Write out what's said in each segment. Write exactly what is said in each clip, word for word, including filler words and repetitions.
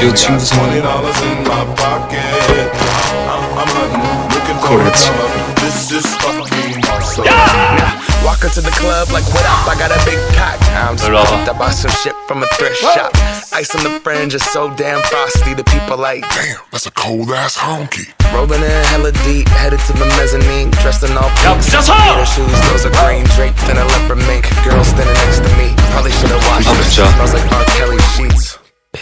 지우 친구 생활 그렇지. Walk into the club like, what up? I got a big cock. I'm stoked. I bought some shit from a thrift shop. Ice on the fringe is so damn frosty. The people like, damn, that's a cold ass honky. Rolling in hella deep, headed to the mezzanine. Dressed in all pink. Gator shoes, those are green draped in a leopard mink. Girl standing next to me. Probably should've washed it. Smells like R. Kelly sheets.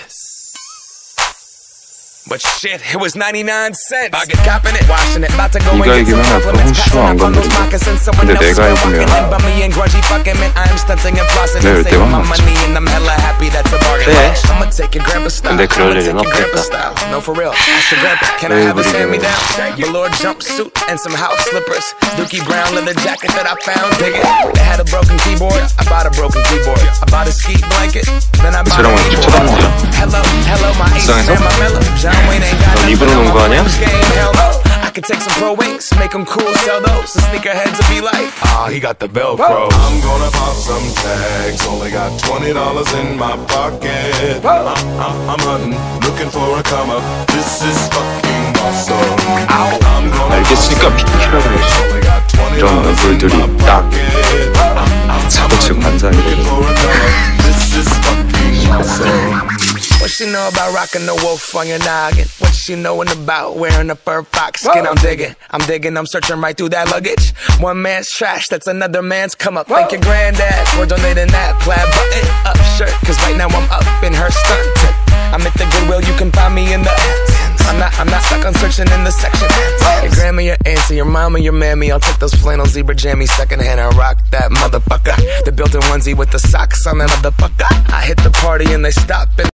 But shit, it was ninety-nine cents. I get copping it, washing it, about to go and get some compliments. Passing up on those moccasins, someone else is still walking in by me and grudgy fucking man. I'm stunting and flossing and saving my money and I'm hella happy that's a bargain. I'ma take your grandpa style. I'ma take your grandpa style. No, for real, ask your grandpa, can I have a hand-me-down? Velour jumpsuit and some house slippers. Dookie brown leather jacket that I found, dig it. They had a broken keyboard, I bought a broken keyboard. I bought a ski blanket, then I bought a keyboard. Hello, hello, my ace and my mellow. 넌 입으로 놓은 거 아니야? I could take some pro wings, make them cool, sell those. The sneakerheads will be like, ah, he got the Velcro. I'm gonna pop some tags, only got twenty dollars in my pocket. I'm, I'm, I'm hunting, looking for a come up. This is fucking awesome. I'm gonna 알겠으니까 비키라 그래. 이런 얼굴들이 딱 사고치고 반사하게 되는. This is fucking awesome. What she know about rocking the wolf on your noggin? What she knowin' about wearing a fur fox skin? I'm digging, I'm digging, I'm searching right through that luggage. One man's trash, that's another man's come up. Thank your granddad for donating that plaid button up shirt. Cause right now I'm up in her stunt. I'm at the Goodwill, you can find me in the I'm not, I'm not stuck on searching in the section. Your grandma, your auntie, your mama, your mammy. I'll take those flannel zebra jammies secondhand and rock that motherfucker. The built-in onesie with the socks on that motherfucker. I hit the party and they stop and